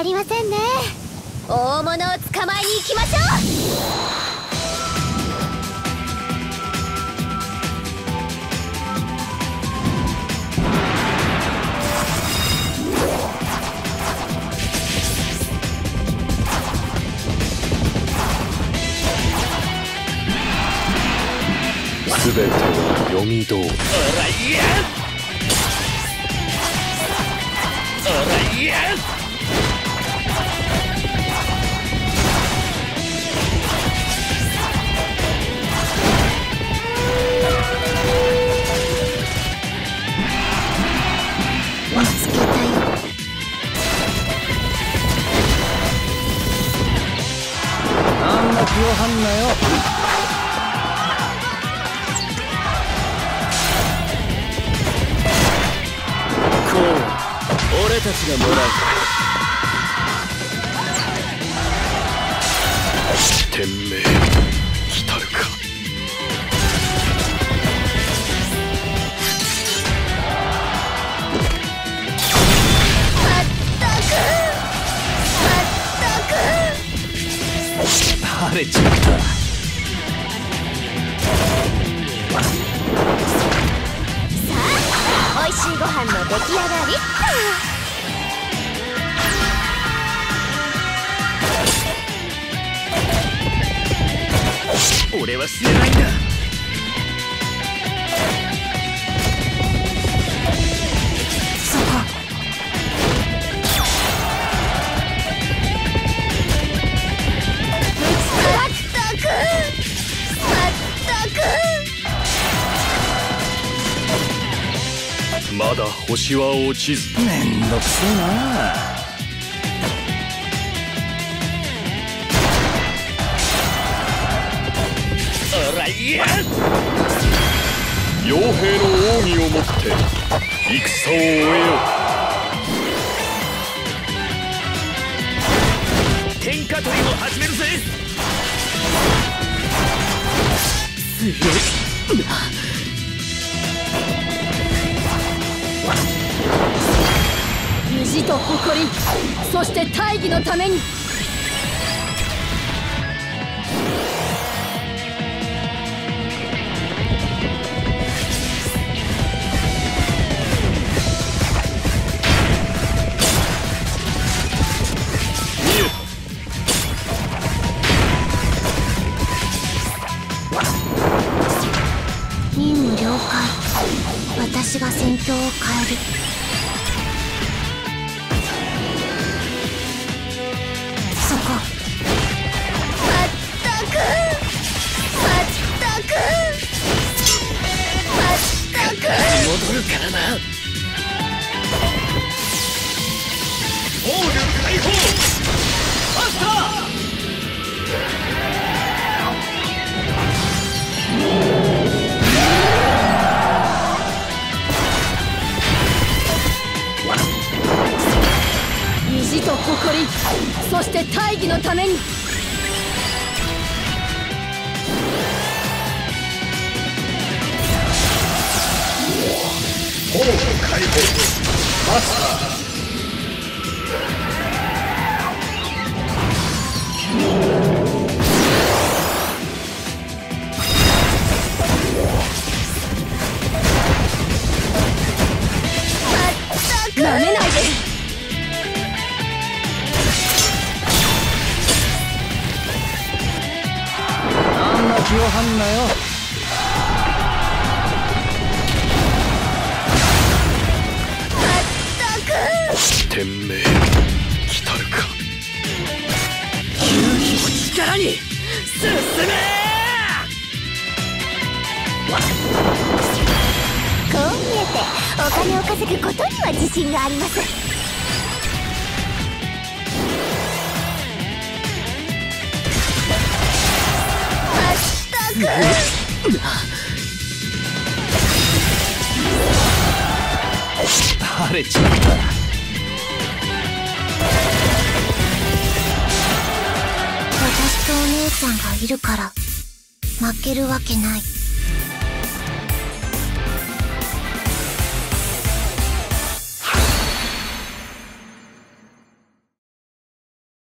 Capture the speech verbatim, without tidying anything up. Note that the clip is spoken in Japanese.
ありませんね。大物を捕まえに行きましょう。 すべては読み通り。おらいやおらいや見つけたよ。 あんな気を張んなよ。こう俺たちがもらう。天命来たるか。晴れちゃった。 さあ、おいしいご飯の出来上がりっと。俺は死ねないんだ。 そこ。 まだ星は落ちず。めんどくせえな。おらいや傭兵の奥義をもって戦を終えよう。天下取りを始めるぜ。強い。 意地と誇り、そして大義のために。 任務了解。私が戦況を変える。そこ。まったくまったくまったく戻るからな。防御解放マスター。 意地と誇り、そして大義のために。 防御解放マスター。 なめないで。 あんな気を張んなよ。天命来たるか。勇気を力に進め。 こう見えてお金を稼ぐことには自信があります。まったく晴れちゃった。 私とお姉ちゃんがいるから負けるわけない。